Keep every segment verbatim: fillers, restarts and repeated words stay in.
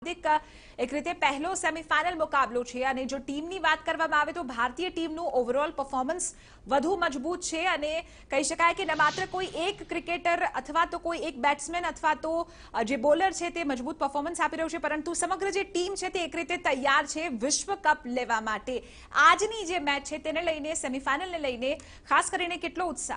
એક રીતે પહેલો સેમીફાઇનલ મુકાબલો છે અને જો ટીમની વાત કરવામાં આવે તો ભારતીય ટીમનું ઓવરઓલ પરફોર્મન્સ વધુ મજબૂત છે અને કહી શકાય કે ન માત્ર કોઈ એક ક્રિકેટર અથવા તો કોઈ એક બેટ્સમેન અથવા તો જે બોલર છે તે મજબૂત પરફોર્મન્સ આપી રહ્યું છે પરંતુ સમગ્ર જે ટીમ છે તે એક રીતે તૈયાર છે વિશ્વ કપ લેવા માટે। આજની જે મેચ છે તેને લઈને સેમીફાઇનલને લઈને ખાસ કરીને કેટલો ઉત્સાહ?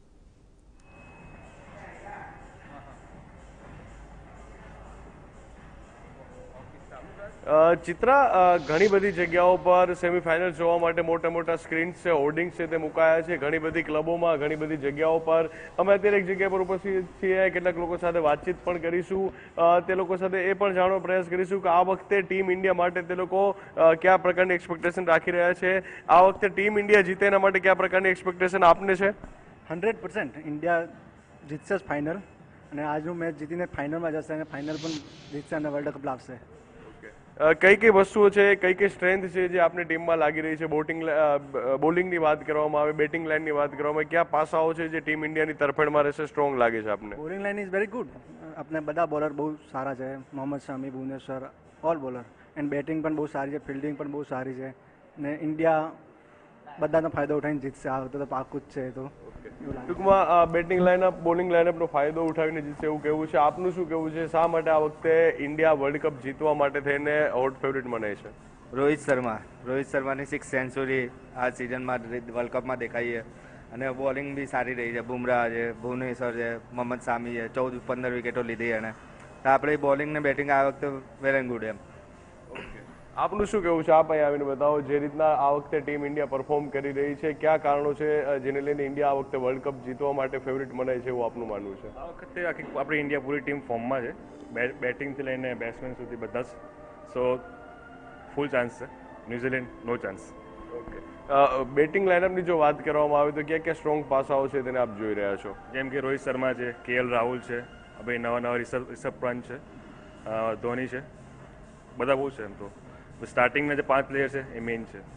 ચિત્રા, ઘણી બધી જગ્યાઓ પર સેમીફાઇનલ જોવા માટે મોટા મોટા સ્ક્રીન્સ છે, હોર્ડિંગ્સ છે તે મુકાયા છે ઘણી બધી ક્લબોમાં, ઘણી બધી જગ્યાઓ પર। અમે અત્યારે એક જગ્યા પર ઉપસ્થિત છીએ, કેટલાક લોકો સાથે વાતચીત પણ કરીશું, તે લોકો સાથે એ પણ જાણવાનો પ્રયાસ કરીશું કે આ વખતે ટીમ ઇન્ડિયા માટે તે લોકો કયા પ્રકારની એક્સપેક્ટેશન રાખી રહ્યા છે, આ વખતે ટીમ ઇન્ડિયા જીતે એના માટે કયા પ્રકારની એક્સપેક્ટેશન આપને છે? હંડ્રેડ પર્સન્ટ ઇન્ડિયા જીતશે જ ફાઇનલ, અને આજનું મેચ જીતીને ફાઇનલમાં જશે અને ફાઇનલ પણ જીતશે અને વર્લ્ડ કપ લાવશે। કઈ કઈ વસ્તુઓ છે, કઈ કઈ સ્ટ્રેન્થ છે જે આપની ટીમમાં લાગી રહી છે? બોટિંગ બોલિંગની વાત કરવામાં આવે, બેટિંગ લાઇનની વાત કરવામાં આવે, કયા પાસાઓ છે જે ટીમ ઇન્ડિયાની તરફેણમાં રહેશે સ્ટ્રોંગ લાગે છે આપને? Bowling line is very good, આપણે બધા બોલર બહુ સારા છે, Mohammad Shami, Bhuvneshwar, all bowler, and batting પણ બહુ સારી છે, ફિલ્ડિંગ પણ બહુ સારી છે, અને ઇન્ડિયા બધાનો ફાયદો ઉઠાવીને જીતશે આ વખતે તો પાકું જ છે। તો ટૂંકમાં બેટિંગ લાઇનઅપ, બોલિંગ લાઇનઅપનો ફાયદો ઉઠાવીને જીતશે એવું કહેવું છે, આપનું શું કહેવું છે? શા માટે આ વખતે ઇન્ડિયા વર્લ્ડ કપ જીતવા માટે થઈને હોટ ફેવરિટ મને છે? રોહિત શર્મા રોહિત શર્માની સિક્સ સેન્ચુરી આ સિઝનમાં વર્લ્ડ કપમાં દેખાઈ છે, અને બોલિંગ બી સારી રહી છે, બુમરાહ છે, ભુવનેશ્વર છે, મોહમ્મદ શામી છે, ચૌદ પંદર વિકેટો લીધી એને, તો આપણે બોલિંગ ને બેટિંગ આ વખતે વેલ એન્ડ ગુડ એમ। આપનું શું કહેવું છે? આપ અહીં આવીને બતાવો, જે રીતના આ વખતે ટીમ ઇન્ડિયા પરફોર્મ કરી રહી છે, કયા કારણો છે જેને લઈને ઇન્ડિયા આ વખતે વર્લ્ડ કપ જીતવા માટે ફેવરિટ મનાય છે એવું આપનું માનવું છે? આ વખતે આખી આપણી ઇન્ડિયા પૂરી ટીમ ફોર્મમાં છે, બેટિંગથી લઈને બેટ્સમેન સુધી બધા જ, સો ફૂલ ચાન્સ છે, ન્યુઝીલેન્ડ નો ચાન્સ। ઓકે, બેટિંગ લાઇનઅપની જો વાત કરવામાં આવે તો ક્યાં ક્યાં સ્ટ્રોંગ પાસાઓ છે તેને આપ જોઈ રહ્યા છો? જેમ કે રોહિત શર્મા છે, કે એલ રાહુલ છે, હવે નવા નવા રિષભ રિષભ પંત છે, ધોની છે, બધા બહુ છે એમ તો સ્ટાર્ટિંગના જે પાંચ પ્લેયર છે એ મેઇન છે।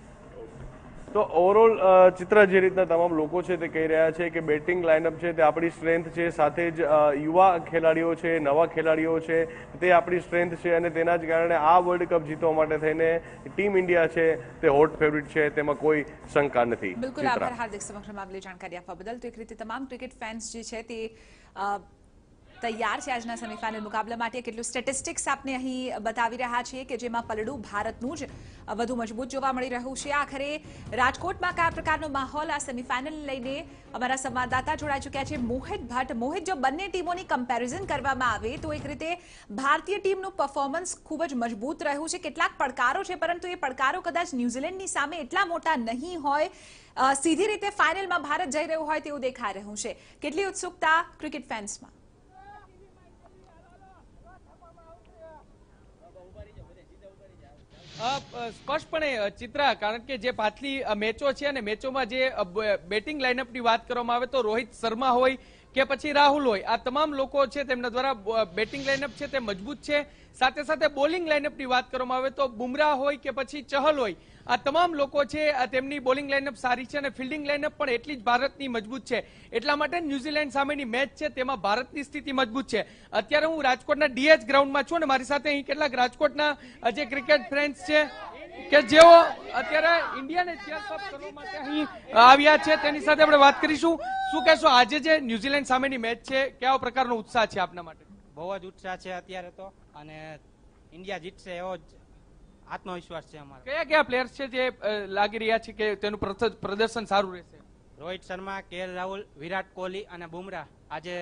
તો ઓવરઓલ ચિત્ર જે રીતના તમામ લોકો છે તે કહી રહ્યા છે કે બેટિંગ લાઇનઅપ છે તે આપણી સ્ટ્રેન્થ છે, સાથે જ યુવા ખેલાડીઓ છે, નવા ખેલાડીઓ છે તે આપણી સ્ટ્રેન્થ છે, અને તેના જ કારણે આ વર્લ્ડ કપ જીતવા માટે થઈને ટીમ ઇન્ડિયા છે તે હોટ ફેવરિટ છે, તેમાં કોઈ શંકા નથી। બિલકુલ, આભાર હાર્દિક સમગ્ર મામલે જાણકારી આપવા બદલ। તો એક રીતે તમામ ક્રિકેટ ફેન્સ જે છે તે તૈયાર છે આજના સેમીફાઇનલ મુકાબલા માટે। કેટલું સ્ટેટિસ્ટિક્સ આપને અહીં બતાવી રહ્યા છીએ કે જેમાં પલડું ભારતનું જ વધુ મજબૂત જોવા મળી રહ્યું છે। આખરે રાજકોટમાં કયા પ્રકારનો માહોલ આ સેમીફાઇનલ લઈને અમારા સંવાદદાતા જોડાઈ ચૂક્યા છે મોહિત ભટ્ટ। મોહિત, જો બંને ટીમોની કમ્પેરિઝન કરવામાં આવે તો એક રીતે ભારતીય ટીમનું પરફોર્મન્સ ખૂબ જ મજબૂત રહ્યું છે, કેટલાક પડકારો છે પરંતુ એ પડકારો કદાચ ન્યુઝીલેન્ડની સામે એટલા મોટા નહીં હોય, સીધી રીતે ફાઇનલમાં ભારત જઈ રહ્યું હોય તેવું દેખાઈ રહ્યું છે। કેટલી ઉત્સુકતા ક્રિકેટ ફેન્સમાં? સ્પષ્ટપણે ચિત્રા, કારણ કે જે પાછલી મેચો છે અને મેચોમાં જે બેટિંગ લાઇનઅપની વાત કરવામાં આવે તો રોહિત શર્મા હોય કે પછી રાહુલ હોય, આ તમામ લોકો છે તેમના દ્વારા બેટિંગ લાઇનઅપ છે તે મજબૂત છે, સાથે સાથે બોલિંગ લાઇનઅપની વાત કરવામાં આવે તો બુમરાહ હોય કે પછી ચહલ હોય, આ તમામ લોકો છે તેમની બોલિંગ લાઇનઅપ સારી છે અને ફિલ્ડિંગ લાઇનઅપ પણ એટલી જ ભારતની મજબૂત છે, એટલા માટે ન્યુઝીલેન્ડ સામેની મેચ છે તેમાં ભારતની સ્થિતિ મજબૂત છે। અત્યારે હું રાજકોટના ડીએચ ગ્રાઉન્ડમાં છું અને મારી સાથે અહીં કેટલાક રાજકોટના જે ક્રિકેટ ફ્રેન્ડ્સ છે કે જેઓ અત્યારે ઇન્ડિયાને ચેરઅપ કરવા માટે અહીં આવ્યા છે, તેની સાથે આપણે વાત કરીશું। શું કહેશો, આજે જે ન્યુઝીલેન્ડ સામેની મેચ છે કેવો પ્રકારનો ઉત્સાહ છે આપના માટે? બહુ જ ઉત્સાહ છે અત્યારે તો, અને ઇન્ડિયા જીતશે એવો જ આત્મવિશ્વાસ છે અમારો। કયા કયા પ્લેયર્સ છે જે લાગી રહ્યા છે કે તેનું પ્રદર્શન સારું રહેશે? રોહિત શર્મા, કે એલ રાહુલ, વિરાટ કોહલી અને બુમરાહ। આજે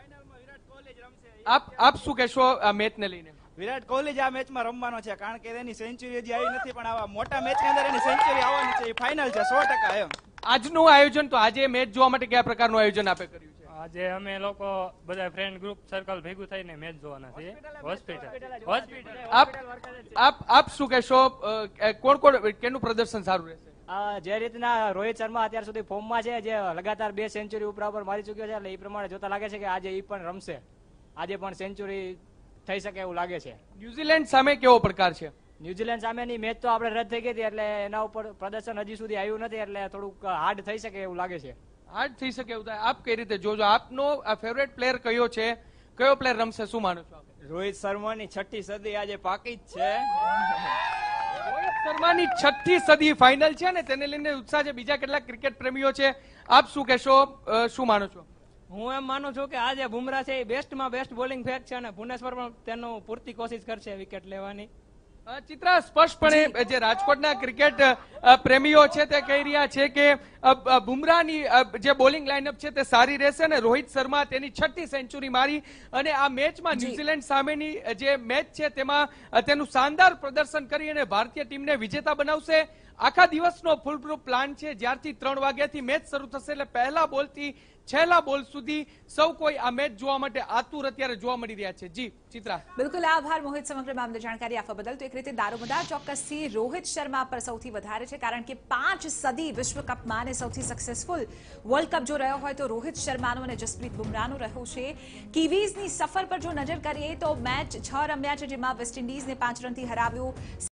આપ આપ શું કહેશો આ મેચને લઈને? વિરાટ કોહલી જ આ મેચમાં રમવાનો છે, કારણ કે એની સેન્ચુરી હજી આવી નથી, પણ આવા મોટા મેચની અંદર એની સેન્ચુરી આવવાની છે, એ ફાઇનલ છે સો ટકા એમ। આજનું આયોજન, તો આજે મેચ જોવા માટે કયા પ્રકારનું આયોજન આપે કર્યું છે? આજે અમે લોકો બધા ફ્રેન્ડ ગ્રુપ સર્કલ ભેગું થઈને મેચ જોવાના છીએ હોસ્પિટલ હોસ્પિટલ આપ આપ આપ શું કહેશો, કોણ કોણ કેનું પ્રદર્શન સારું રહેશે? જે રીતના રોહિત શર્મા અત્યાર સુધી ફોર્મમાં છે, જે લગાતાર બે સેન્ચુરી ઉપર મારી ચુક્યો છે, એટલે એ પ્રમાણે જોતા લાગે છે કે આજે એ પણ રમશે, આજે પણ સેન્ચુરી થઈ શકે એવું લાગે છે। ન્યુઝીલેન્ડ સામે કેવો પ્રકાર છે? ન્યુઝીલેન્ડ સામેની મેચ તો આપણે રદ થઈ ગઈ હતી, એટલે એના ઉપર પ્રદર્શન હજી સુધી આવ્યું નથી, એટલે થોડુંક હાર્ડ થઈ શકે એવું લાગે છે। હાર્ડ થઈ શકે એવું થાય? આપ કઈ રીતે જોજો, આપનો ફેવરેટ પ્લેયર કયો છે, કયો પ્લેયર રમશે, શું માનો છો? રોહિત શર્માની છઠ્ઠી સદી આજે પાકી જ છે. રોહિત શર્માની છઠ્ઠી સદી ફાઇનલ છે ને તેને લઈને ઉત્સાહ છે. બીજા કેટલાક ક્રિકેટ પ્રેમીઓ છે, આપ શું કહેશો, અ, શું માનો છો? હું એમ માનું છું કે આજે બુમરાહ છે એ બેસ્ટમાં બેસ્ટ બોલિંગ ફેક છે અને ભુવનેશ્વર પણ તેનું પૂરતી કોશિશ કરશે વિકેટ લેવાની. અ, ચિત્રા, સ્પષ્ટપણે જે રાજકોટના ક્રિકેટ અ, પ્રેમીઓ છે તે કહી રહ્યા છે કે અ, અ, બુમરાહની અ, જે બોલિંગ લાઇનઅપ છે તે સારી રહેશે અને રોહિત શર્મા તેની છઠ્ઠી સેન્ચુરી મારી અને આ મેચમાં ન્યુઝીલેન્ડ સામેની જે મેચ છે તેમાં અ, તેનું શાનદાર પ્રદર્શન કરી અને ભારતીય ટીમને વિજેતા બનાવશે. આખા દિવસનો ફૂલપ્રૂફ પ્લાન છે. જ્યારથી ત્રણ વાગ્યાથી મેચ શરૂ થશે એટલે પહેલા બોલથી છેલ્લા બોલ સુધી સૌ કોઈ આ મેચ જોવા માટે આતુર અત્યારે જોવા મળી રહ્યા છે. જી ચિત્રા. બિલકુલ આભાર મોહિત, સમગ્ર મામલે જાણકારી આપવા બદલ. તો એક રીતે દારોમદાર ચોક્કસથી રોહિત શર્મા પર સૌથી વધારે છે, કારણ કે પાંચ સદી વિશ્વ કપમાં અને સૌથી સક્સેસફુલ વર્લ્ડ કપ જો રહ્યો હોય તો રોહિત શર્માનો અને જસપ્રીત બુમરાહનો રહ્યો છે. કિવીઝની સફર પર જો નજર કરીએ તો મેચ છ રમ્યા છે, જેમાં વેસ્ટ ઇન્ડિઝને પાંચ રનથી હરાવ્યું.